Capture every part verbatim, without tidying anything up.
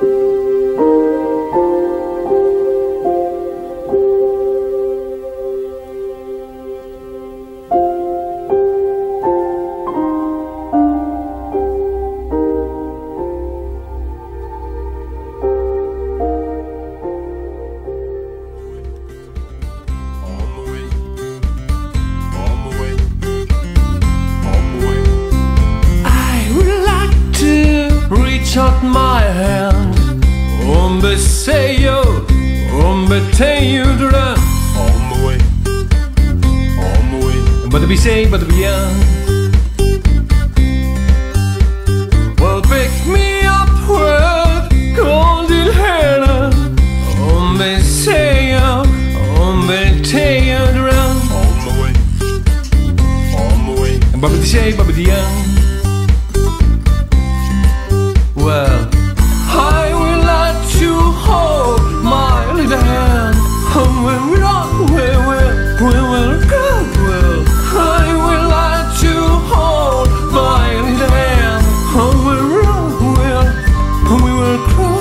Shot my hand. Ombe seyo, ombe teyo dran. On my way, on my way. But to be safe, but to be young. Well, pick me up with golden hair. Ombe seyo, ombe teyo dran. On my way, on my way. But to be safe, but to be young. Well, I will let you hold my little hand. And when we're on, we will, we will go. Well, I will let you hold my little hand. And when we're on, we'll, we will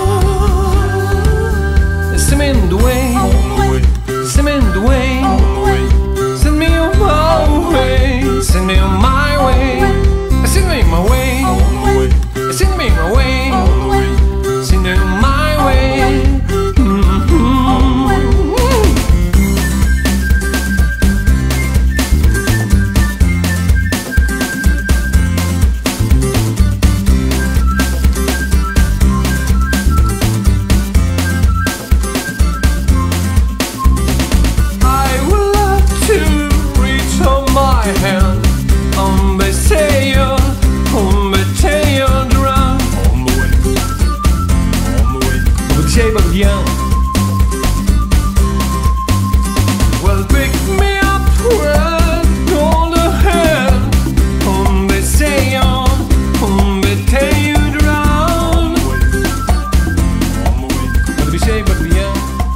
cry. Send me in the way, send me in the way, send me on my way, send me on my way, send me my way. Send me my way, send me my way. Mm-hmm. I would love to reach on my hand. Um, they say you, um, they say you. Shape of young. Well, pick me up with golden hair. Um, they say on, um, they tell you drown. But be shape of young.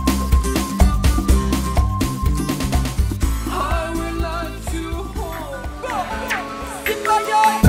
I will let you hold. Sit by your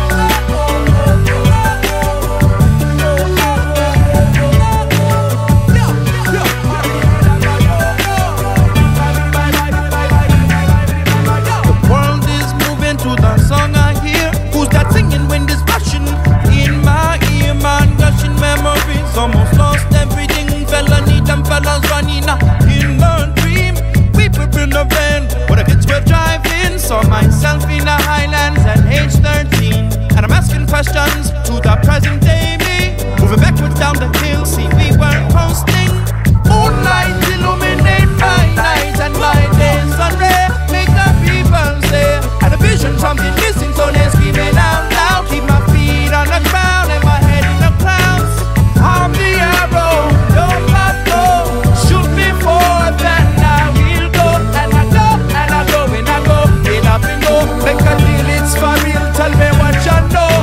almost lost everything, fella need them fellas running in the dream. We put in the van, but the kids were driving. Saw myself in the Highlands at age thirteen, and I'm asking questions to the present day me. Moving backwards down the hill, see we were coasting. Moonlight illuminate my night and my days sunray. Make the people say, had a vision, something missing, so they screaming out loud. Keep my feet on the ground and my head in the clouds. I'm the arrow, don't let go. Shoot me forward, then I will go. And I go, and I go, and I go. Get up and go, make a deal, it's for real. Tell me what you know.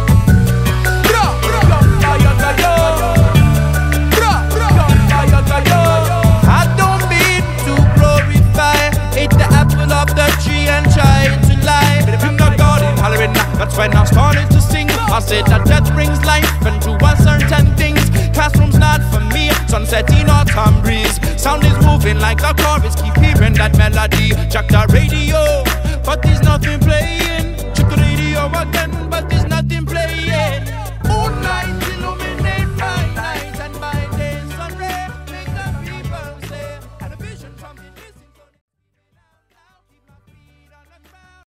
I don't mean to glorify, ate the apple of the tree and try to lie. But if you're not God in hollering, that's when I started to sing. I said that death brings life and to a certain things. Classroom's not for me, sunset in autumn breeze. Sound is moving like a chorus, keep hearing that melody. Check the radio, but there's nothing